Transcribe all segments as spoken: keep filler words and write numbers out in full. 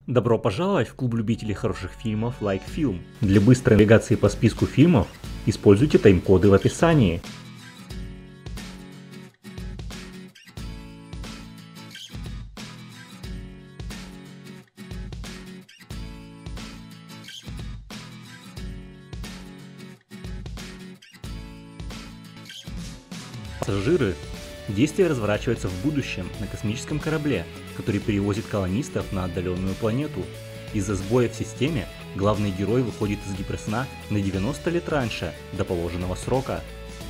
Добро пожаловать в клуб любителей хороших фильмов Like Film. Для быстрой навигации по списку фильмов используйте тайм-коды в описании. Пассажиры. Действие разворачивается в будущем на космическом корабле, который перевозит колонистов на отдаленную планету. Из-за сбоя в системе главный герой выходит из гиперсна на девяносто лет раньше, до положенного срока.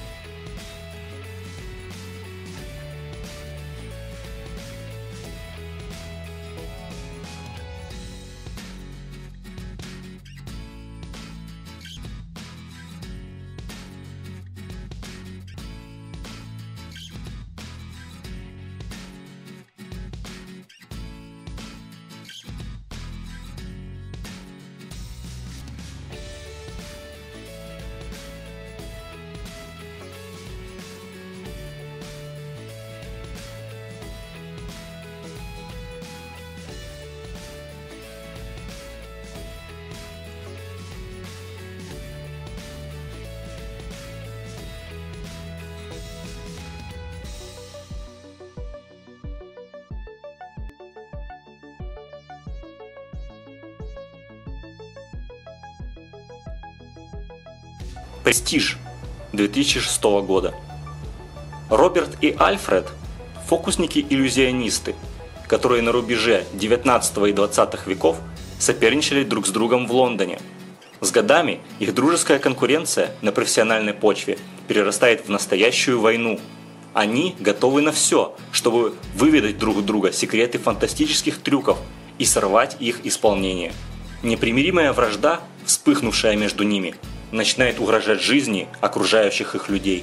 Престиж две тысячи шестого года. Роберт и Альфред – фокусники-иллюзионисты, которые на рубеже девятнадцатого и двадцатых веков соперничали друг с другом в Лондоне. С годами их дружеская конкуренция на профессиональной почве перерастает в настоящую войну. Они готовы на все, чтобы выведать друг у друга секреты фантастических трюков и сорвать их исполнение. Непримиримая вражда, вспыхнувшая между ними, начинает угрожать жизни окружающих их людей.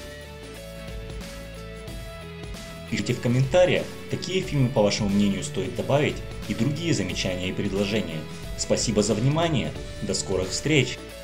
Пишите в комментариях, какие фильмы, по вашему мнению, стоит добавить, и другие замечания и предложения. Спасибо за внимание, до скорых встреч!